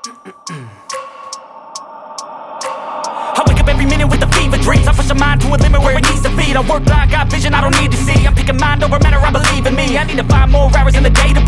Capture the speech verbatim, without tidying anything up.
I wake up every minute with the fever dreams. I push my mind to a limit where it needs to feed. I work blind, got vision I don't need to see. I'm picking mind over matter, I believe in me. I need to find more hours in the day to